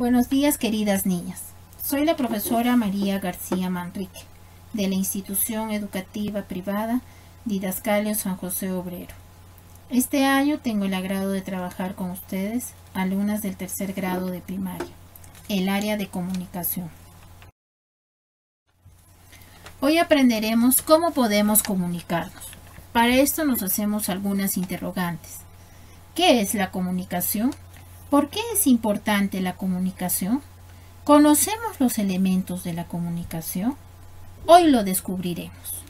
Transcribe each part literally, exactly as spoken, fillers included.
Buenos días, queridas niñas. Soy la profesora María García Manrique, de la institución educativa privada Didascalio San José Obrero. Este año tengo el agrado de trabajar con ustedes, alumnas del tercer grado de primaria, el área de comunicación. Hoy aprenderemos cómo podemos comunicarnos. Para esto nos hacemos algunas interrogantes. ¿Qué es la comunicación? ¿Por qué es importante la comunicación? ¿Conocemos los elementos de la comunicación? Hoy lo descubriremos.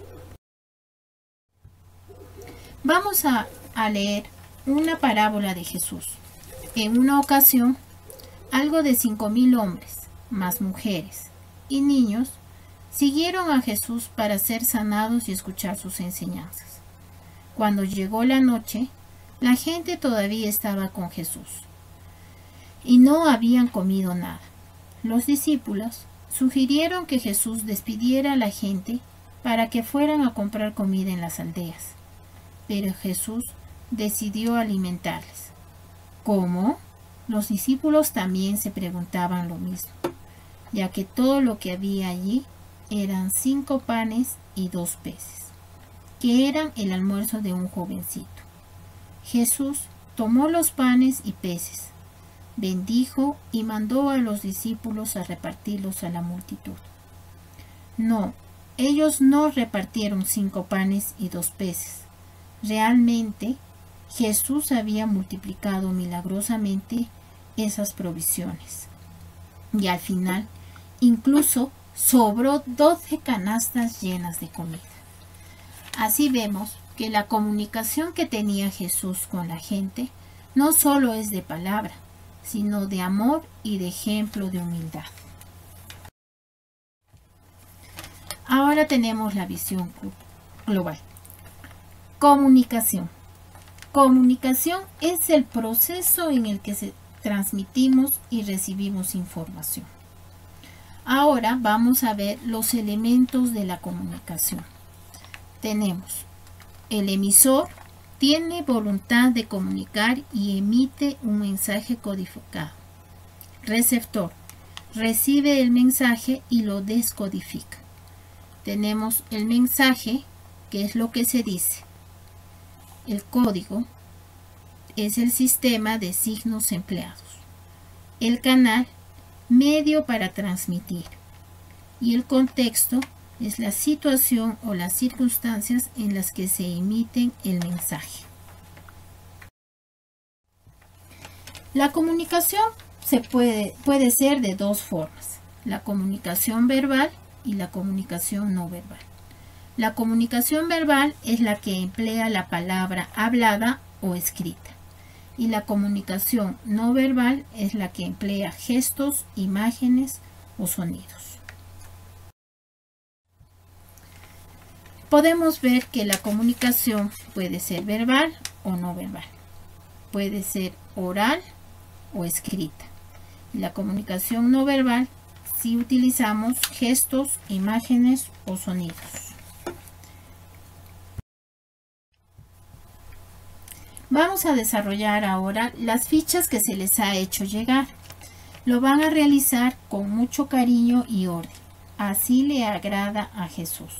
Vamos a, a leer una parábola de Jesús. En una ocasión, algo de cinco mil hombres, más mujeres y niños, siguieron a Jesús para ser sanados y escuchar sus enseñanzas. Cuando llegó la noche, la gente todavía estaba con Jesús y no habían comido nada. Los discípulos sugirieron que Jesús despidiera a la gente para que fueran a comprar comida en las aldeas, pero Jesús decidió alimentarles. ¿Cómo? Los discípulos también se preguntaban lo mismo, ya que todo lo que había allí eran cinco panes y dos peces, que eran el almuerzo de un jovencito. Jesús tomó los panes y peces, bendijo y mandó a los discípulos a repartirlos a la multitud. No, ellos no repartieron cinco panes y dos peces. Realmente, Jesús había multiplicado milagrosamente esas provisiones. Y al final, incluso sobró doce canastas llenas de comida. Así vemos que la comunicación que tenía Jesús con la gente no solo es de palabra, sino de amor y de ejemplo de humildad. Ahora tenemos la visión global. Comunicación. Comunicación es el proceso en el que se transmitimos y recibimos información. Ahora vamos a ver los elementos de la comunicación. Tenemos el emisor. Tiene voluntad de comunicar y emite un mensaje codificado. Receptor. Recibe el mensaje y lo descodifica. Tenemos el mensaje, que es lo que se dice. El código es el sistema de signos empleados. El canal, medio para transmitir. Y el contexto es la situación o las circunstancias en las que se emiten el mensaje. La comunicación se puede, puede ser de dos formas: la comunicación verbal y la comunicación no verbal. La comunicación verbal es la que emplea la palabra hablada o escrita, y la comunicación no verbal es la que emplea gestos, imágenes o sonidos. Podemos ver que la comunicación puede ser verbal o no verbal, puede ser oral o escrita. Y la comunicación no verbal si utilizamos gestos, imágenes o sonidos. Vamos a desarrollar ahora las fichas que se les ha hecho llegar. Lo van a realizar con mucho cariño y orden. Así le agrada a Jesús.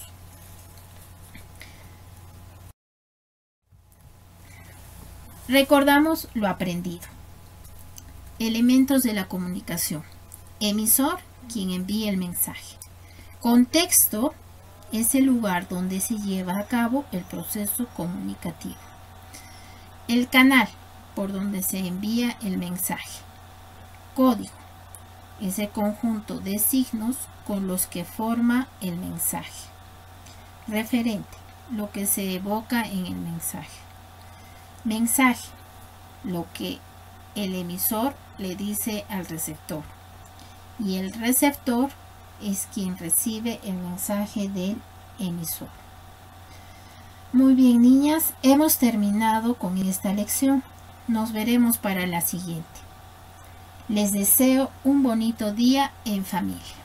Recordamos lo aprendido. Elementos de la comunicación. Emisor, quien envía el mensaje. Contexto es el lugar donde se lleva a cabo el proceso comunicativo. El canal, por donde se envía el mensaje. Código es el conjunto de signos con los que forma el mensaje. Referente, lo que se evoca en el mensaje. Mensaje, lo que el emisor le dice al receptor. Y el receptor es quien recibe el mensaje del emisor. Muy bien, niñas, hemos terminado con esta lección. Nos veremos para la siguiente. Les deseo un bonito día en familia.